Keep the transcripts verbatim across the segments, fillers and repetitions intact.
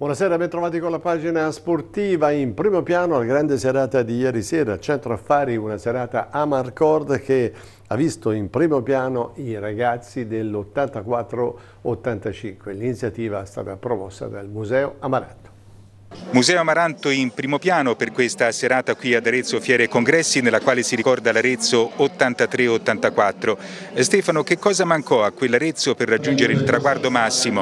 Buonasera, ben trovati con la pagina sportiva. In primo piano la grande serata di ieri sera, Centro Affari, una serata Amarcord che ha visto in primo piano i ragazzi dell'ottantaquattro ottantacinque. L'iniziativa è stata promossa dal Museo Amaranto. Museo Amaranto in primo piano per questa serata qui ad Arezzo Fiere e Congressi, nella quale si ricorda l'Arezzo ottantatré ottantaquattro. Stefano, che cosa mancò a quell'Arezzo per raggiungere il traguardo massimo?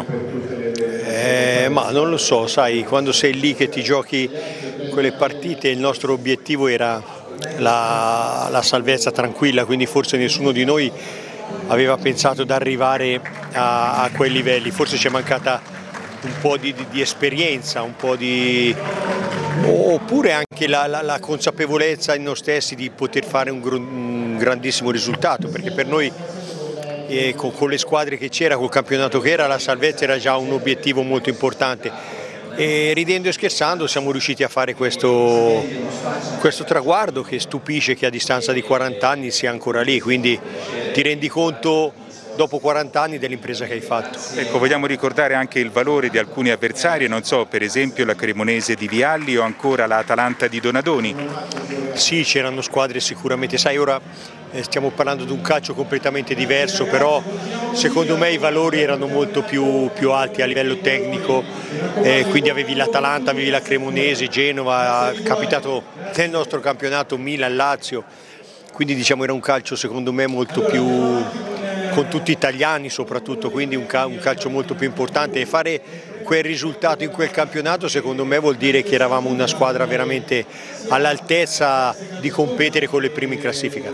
Eh, ma non lo so, sai, quando sei lì che ti giochi quelle partite, il nostro obiettivo era la, la salvezza tranquilla, quindi forse nessuno di noi aveva pensato di arrivare a, a quei livelli, forse ci è mancata un po' di, di, di esperienza, un po' di... oppure anche la, la, la consapevolezza in noi stessi di poter fare un, un grandissimo risultato, perché per noi e con, con le squadre che c'era, col campionato che era, la salvezza era già un obiettivo molto importante e ridendo e scherzando siamo riusciti a fare questo, questo traguardo che stupisce che a distanza di quaranta anni sia ancora lì, quindi ti rendi conto dopo quaranta anni dell'impresa che hai fatto. Ecco, vogliamo ricordare anche il valore di alcuni avversari, non so, per esempio la Cremonese di Vialli o ancora l'Atalanta di Donadoni. Sì, c'erano squadre sicuramente, sai, ora eh, stiamo parlando di un calcio completamente diverso, però secondo me i valori erano molto più, più alti a livello tecnico, eh, quindi avevi l'Atalanta, avevi la Cremonese, Genova, è capitato nel nostro campionato Milan, Lazio, quindi diciamo era un calcio secondo me molto più... con tutti italiani soprattutto, quindi un, cal un calcio molto più importante, e fare quel risultato in quel campionato secondo me vuol dire che eravamo una squadra veramente all'altezza di competere con le prime in classifica.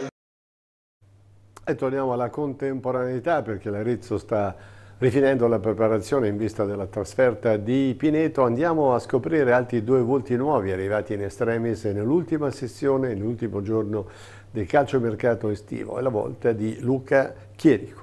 E torniamo alla contemporaneità perché l'Arezzo sta rifinendo la preparazione in vista della trasferta di Pineto. Andiamo a scoprire altri due volti nuovi arrivati in estremis nell'ultima sessione, nell'ultimo giorno del calciomercato estivo, è la volta di Luca Chierico.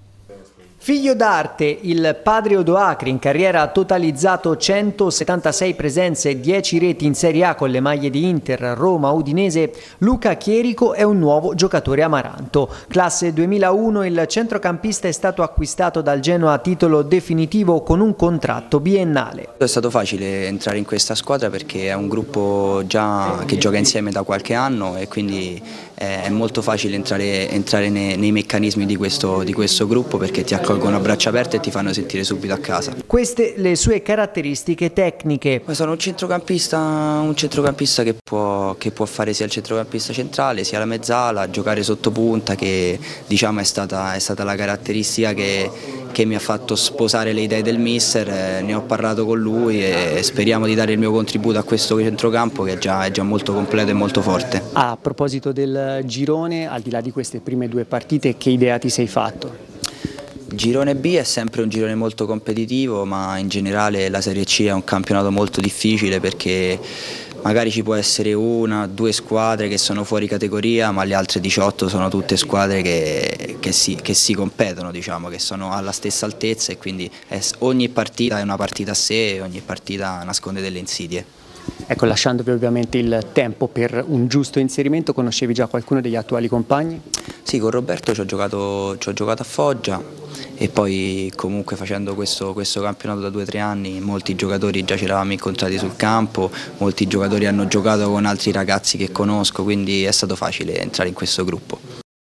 Figlio d'arte, il padre Odoacri in carriera ha totalizzato centosettantasei presenze e dieci reti in Serie A con le maglie di Inter, Roma, Udinese. Luca Chierico è un nuovo giocatore amaranto. Classe duemilauno, il centrocampista è stato acquistato dal Genoa a titolo definitivo con un contratto biennale. È stato facile entrare in questa squadra perché è un gruppo già che gioca insieme da qualche anno e quindi è molto facile entrare, entrare nei, nei meccanismi di questo, di questo gruppo perché ti accolgono a braccia aperte e ti fanno sentire subito a casa. Queste le sue caratteristiche tecniche. Sono un centrocampista, un centrocampista che può, che può fare sia il centrocampista centrale sia la mezzala, giocare sotto punta, che diciamo è stata, è stata la caratteristica che, che mi ha fatto sposare le idee del mister. Eh, ne ho parlato con lui e speriamo di dare il mio contributo a questo centrocampo che è già, è già molto completo e molto forte. A proposito del girone, al di là di queste prime due partite, che idea ti sei fatto? Girone B è sempre un girone molto competitivo, ma in generale la Serie C è un campionato molto difficile perché magari ci può essere una, due squadre che sono fuori categoria, ma le altre diciotto sono tutte squadre che, che, si, che si competono, diciamo, che sono alla stessa altezza e quindi è, ogni partita è una partita a sé e ogni partita nasconde delle insidie. Ecco, lasciandovi ovviamente il tempo per un giusto inserimento, conoscevi già qualcuno degli attuali compagni? Sì, con Roberto ci ho giocato, ci ho giocato a Foggia e poi comunque facendo questo, questo campionato da due o tre anni molti giocatori già ci eravamo incontrati sul campo, molti giocatori hanno giocato con altri ragazzi che conosco, quindi è stato facile entrare in questo gruppo.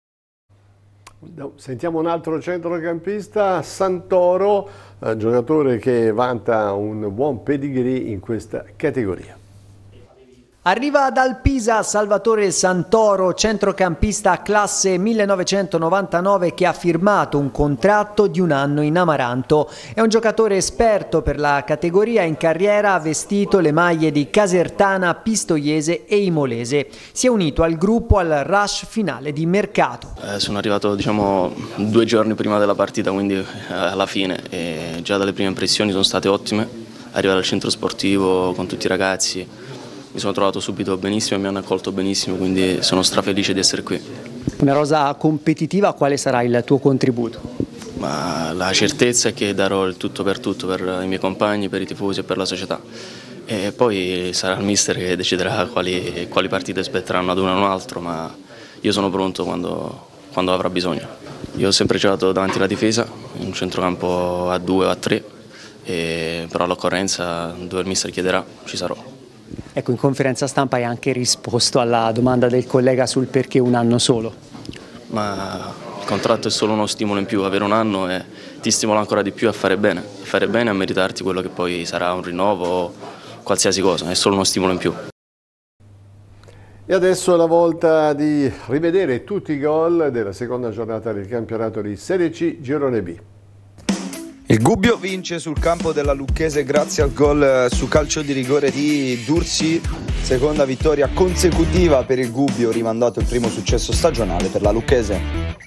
Sentiamo un altro centrocampista, Santoro, eh, giocatore che vanta un buon pedigree in questa categoria. Arriva dal Pisa Salvatore Santoro, centrocampista classe millenovecentonovantanove che ha firmato un contratto di un anno in Amaranto. È un giocatore esperto per la categoria, in carriera ha vestito le maglie di Casertana, Pistoiese e Imolese. Si è unito al gruppo al rush finale di mercato. Eh, sono arrivato diciamo due giorni prima della partita, quindi eh, alla fine, e già dalle prime impressioni sono state ottime. Arrivare al centro sportivo con tutti i ragazzi, mi sono trovato subito benissimo e mi hanno accolto benissimo, quindi sono strafelice di essere qui. Una rosa competitiva, quale sarà il tuo contributo? Ma la certezza è che darò il tutto per tutto per i miei compagni, per i tifosi e per la società. E poi sarà il mister che deciderà quali, quali partite spetteranno ad uno o un altro, ma io sono pronto quando, quando avrà bisogno. Io ho sempre giocato davanti alla difesa, in un centrocampo a due o a tre, e, però all'occorrenza, dove il mister chiederà, ci sarò. Ecco, in conferenza stampa hai anche risposto alla domanda del collega sul perché un anno solo. Ma il contratto è solo uno stimolo in più, avere un anno e ti stimola ancora di più a fare bene, a fare bene e a meritarti quello che poi sarà un rinnovo o qualsiasi cosa, è solo uno stimolo in più. E adesso è la volta di rivedere tutti i gol della seconda giornata del campionato di Serie C Girone B. Il Gubbio vince sul campo della Lucchese grazie al gol su calcio di rigore di Dursi, seconda vittoria consecutiva per il Gubbio, rimandato il primo successo stagionale per la Lucchese.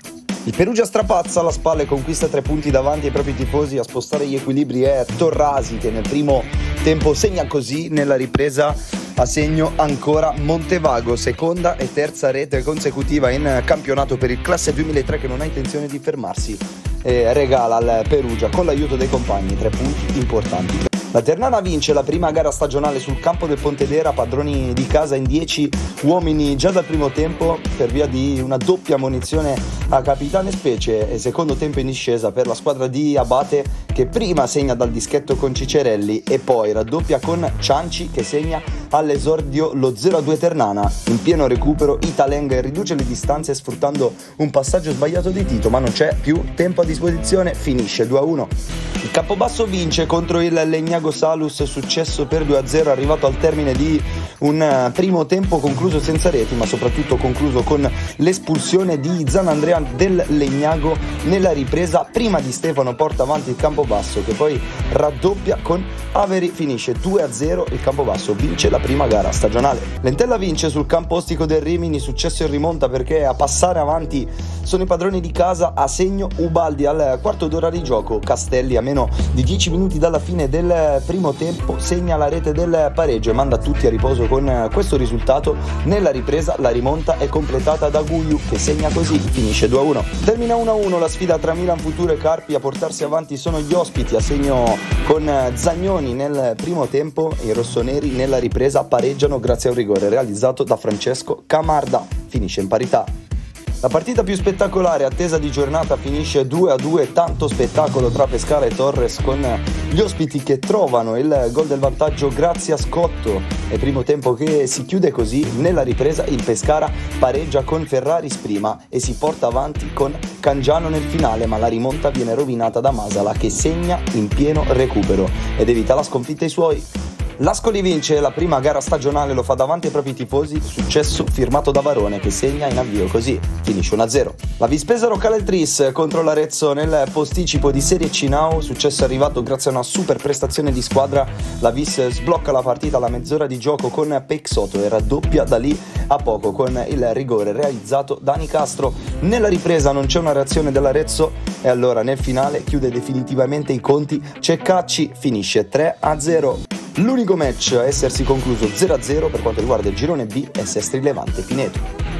Il Perugia strapazza alla spalla e conquista tre punti davanti ai propri tifosi. A spostare gli equilibri è Torrasi, che nel primo tempo segna così, nella ripresa a segno ancora Montevago, seconda e terza rete consecutiva in campionato per il classe duemilatré, che non ha intenzione di fermarsi e regala al Perugia con l'aiuto dei compagni tre punti importanti. La Ternana vince la prima gara stagionale sul campo del Pontedera, padroni di casa in dieci uomini già dal primo tempo per via di una doppia ammonizione a capitane specie, e secondo tempo in discesa per la squadra di Abate, che prima segna dal dischetto con Cicerelli e poi raddoppia con Cianci, che segna all'esordio lo zero a due Ternana. In pieno recupero Italeng riduce le distanze sfruttando un passaggio sbagliato di Tito, ma non c'è più tempo a disposizione, finisce due a uno. Il Campobasso vince contro il Legnago Salus, successo per due a zero, arrivato al termine di un primo tempo concluso senza reti, ma soprattutto concluso con l'espulsione di Zanandrea del Legnago nella ripresa. Prima di Stefano porta avanti il Campobasso, che poi raddoppia con Averi, finisce due a zero, il Campobasso vince la prima gara stagionale. L'Entella vince sul campo ostico del Rimini, successo in rimonta perché a passare avanti sono i padroni di casa, a segno Ubaldi al quarto d'ora di gioco. Castelli, a meno di dieci minuti dalla fine del primo tempo, segna la rete del pareggio e manda tutti a riposo con questo risultato. Nella ripresa la rimonta è completata da Guiu, che segna così, finisce due a uno. Termina uno a uno la sfida tra Milan Futuro e Carpi. A portarsi avanti sono gli ospiti, a segno con Zagnoni nel primo tempo. I rossoneri nella ripresa pareggiano grazie a un rigore realizzato da Francesco Camarda, finisce in parità. La partita più spettacolare attesa di giornata finisce due a due, tanto spettacolo tra Pescara e Torres, con gli ospiti che trovano il gol del vantaggio grazie a Scotto, e primo tempo che si chiude così. Nella ripresa il Pescara pareggia con Ferraris prima e si porta avanti con Cangiano nel finale, ma la rimonta viene rovinata da Masala, che segna in pieno recupero ed evita la sconfitta ai suoi. L'Ascoli vince la prima gara stagionale, lo fa davanti ai propri tifosi, successo firmato da Varone, che segna in avvio così, finisce uno a zero. La Vispesaro cala il tris contro l'Arezzo nel posticipo di Serie C Now, successo arrivato grazie a una super prestazione di squadra. La Vis sblocca la partita alla mezz'ora di gioco con Peixoto e raddoppia da lì a poco con il rigore realizzato da Nicastro. Nella ripresa non c'è una reazione dell'Arezzo e allora nel finale chiude definitivamente i conti Ceccacci, finisce tre a zero. L'unico match a essersi concluso zero a zero per quanto riguarda il girone B è Sestri Levante Pineto.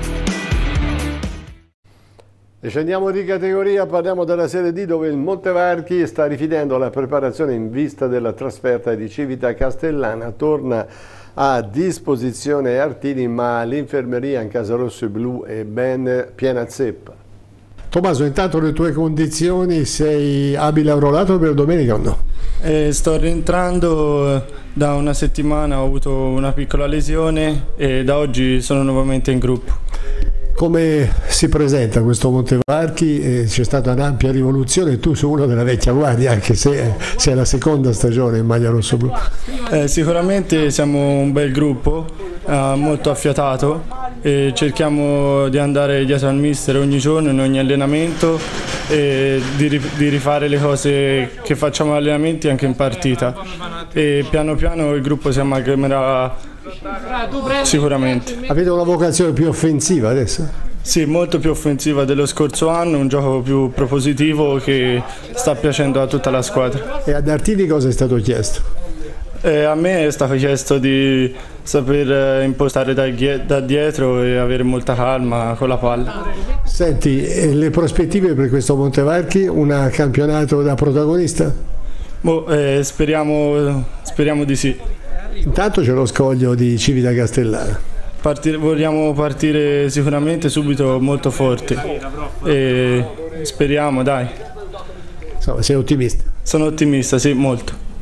E scendiamo di categoria, parliamo della Serie D, dove il Montevarchi sta rifinendo la preparazione in vista della trasferta di Civita Castellana. Torna a disposizione Artini, ma l'infermeria in casa rosso e blu è ben piena zeppa. Tommaso, intanto le tue condizioni, sei abile a un rollato per domenica o no? Eh, sto rientrando da una settimana, ho avuto una piccola lesione e da oggi sono nuovamente in gruppo. Come si presenta questo Montevarchi? Eh, c'è stata un'ampia rivoluzione, tu sei uno della vecchia guardia, anche se sei la seconda stagione in maglia rosso-blu. Eh, sicuramente siamo un bel gruppo, eh, molto affiatato, e cerchiamo di andare dietro al mister ogni giorno, in ogni allenamento, e di, di rifare le cose che facciamo in allenamenti anche in partita, e piano piano il gruppo si amalgamerà sicuramente. Avete una vocazione più offensiva adesso? Sì, molto più offensiva dello scorso anno, un gioco più propositivo che sta piacendo a tutta la squadra. E ad Artini cosa è stato chiesto? Eh, a me è stato chiesto di saper impostare da, da dietro e avere molta calma con la palla. Senti, le prospettive per questo Montevarchi? Un campionato da protagonista? Boh, eh, speriamo, speriamo di sì. Intanto c'è lo scoglio di Civita Castellana. Partire, vogliamo partire sicuramente subito molto forti e speriamo, dai. Insomma, sei ottimista? Sono ottimista, sì, molto.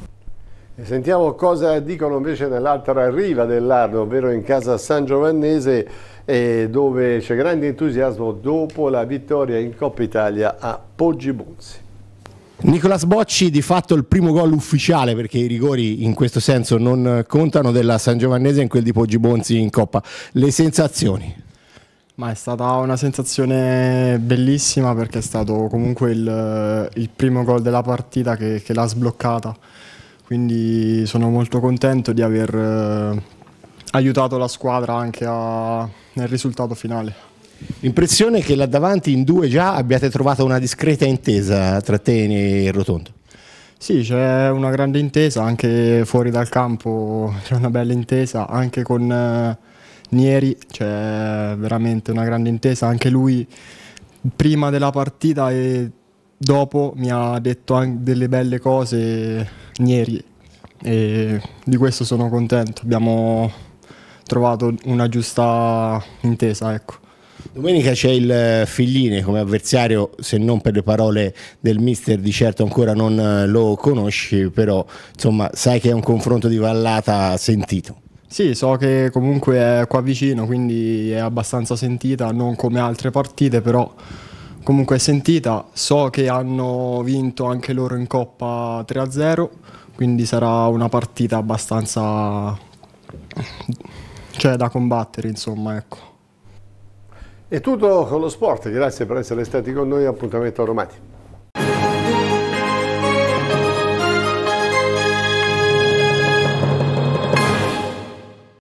E sentiamo cosa dicono invece nell'altra riva dell'Arno, ovvero in casa San Giovannese, eh, dove c'è grande entusiasmo dopo la vittoria in Coppa Italia a Poggibonsi. Nicolas Bocci, di fatto il primo gol ufficiale, perché i rigori in questo senso non contano, della San Giovannese in quel di Poggibonsi in Coppa. Le sensazioni? Ma è stata una sensazione bellissima, perché è stato comunque il, il primo gol della partita che, che l'ha sbloccata, quindi sono molto contento di aver eh, aiutato la squadra anche a, nel risultato finale. L'impressione è che là davanti in due già abbiate trovato una discreta intesa tra te e Rotondo. Sì, c'è una grande intesa, anche fuori dal campo c'è una bella intesa, anche con eh, Nieri c'è veramente una grande intesa, anche lui prima della partita e dopo mi ha detto anche delle belle cose, Nieri, e di questo sono contento, abbiamo trovato una giusta intesa, ecco. Domenica c'è il Figline come avversario, se non per le parole del mister di certo ancora non lo conosci, però insomma sai che è un confronto di vallata sentito. Sì, so che comunque è qua vicino, quindi è abbastanza sentita, non come altre partite, però comunque è sentita. So che hanno vinto anche loro in Coppa tre a zero, quindi sarà una partita abbastanza, cioè, da combattere, insomma, ecco. È tutto con lo sport, grazie per essere stati con noi, appuntamento a domani.